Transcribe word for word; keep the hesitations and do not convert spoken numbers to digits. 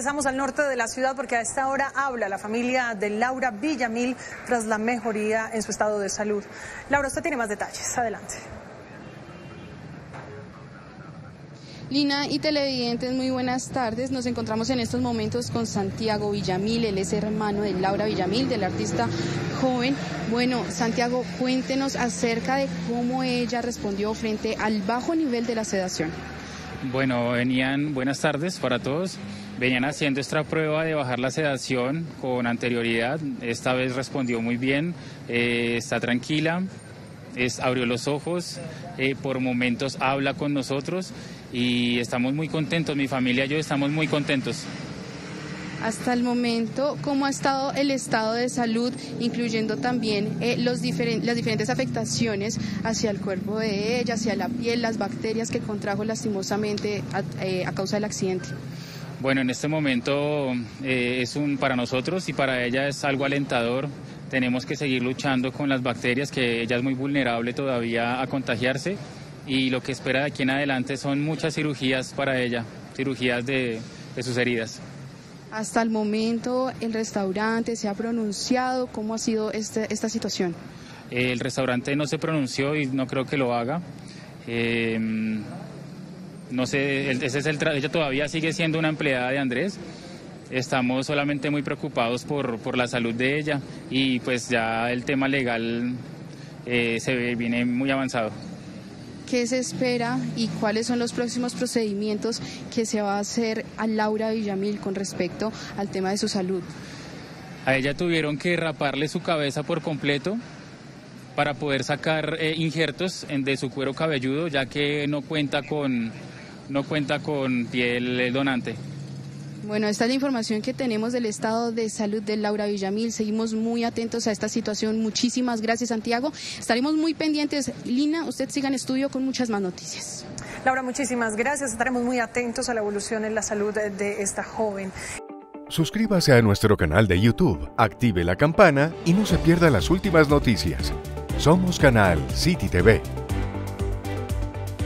Pasamos al norte de la ciudad porque a esta hora habla la familia de Laura Villamil tras la mejoría en su estado de salud. Laura, usted tiene más detalles. Adelante. Lina y televidentes, muy buenas tardes. Nos encontramos en estos momentos con Santiago Villamil, él es hermano de Laura Villamil, del artista joven. Bueno, Santiago, cuéntenos acerca de cómo ella respondió frente al bajo nivel de la sedación. Bueno, venían, buenas tardes para todos. Venían haciendo esta prueba de bajar la sedación con anterioridad. Esta vez respondió muy bien, eh, está tranquila, es, abrió los ojos, eh, por momentos habla con nosotros y estamos muy contentos, mi familia y yo estamos muy contentos. Hasta el momento, ¿cómo ha estado el estado de salud, incluyendo también eh, los diferen- las diferentes afectaciones hacia el cuerpo de ella, hacia la piel, las bacterias que contrajo lastimosamente a, eh, a causa del accidente? Bueno, en este momento eh, es un para nosotros y para ella es algo alentador. Tenemos que seguir luchando con las bacterias, que ella es muy vulnerable todavía a contagiarse, y lo que espera de aquí en adelante son muchas cirugías para ella, cirugías de, de sus heridas. Hasta el momento, ¿el restaurante se ha pronunciado? ¿Cómo ha sido este, esta situación? El restaurante no se pronunció y no creo que lo haga. Eh, no sé, ese es el tra- ella todavía sigue siendo una empleada de Andrés. Estamos solamente muy preocupados por, por la salud de ella y pues ya el tema legal eh, se ve, viene muy avanzado. ¿Qué se espera y cuáles son los próximos procedimientos que se va a hacer a Laura Villamil con respecto al tema de su salud? A ella tuvieron que raparle su cabeza por completo para poder sacar eh, injertos en, de su cuero cabelludo, ya que no cuenta con, no cuenta con piel donante. Bueno, esta es la información que tenemos del estado de salud de Laura Villamil. Seguimos muy atentos a esta situación. Muchísimas gracias, Santiago. Estaremos muy pendientes. Lina, usted siga en estudio con muchas más noticias. Laura, muchísimas gracias. Estaremos muy atentos a la evolución en la salud de, de esta joven. Suscríbase a nuestro canal de YouTube, active la campana y no se pierda las últimas noticias. Somos Canal City T V.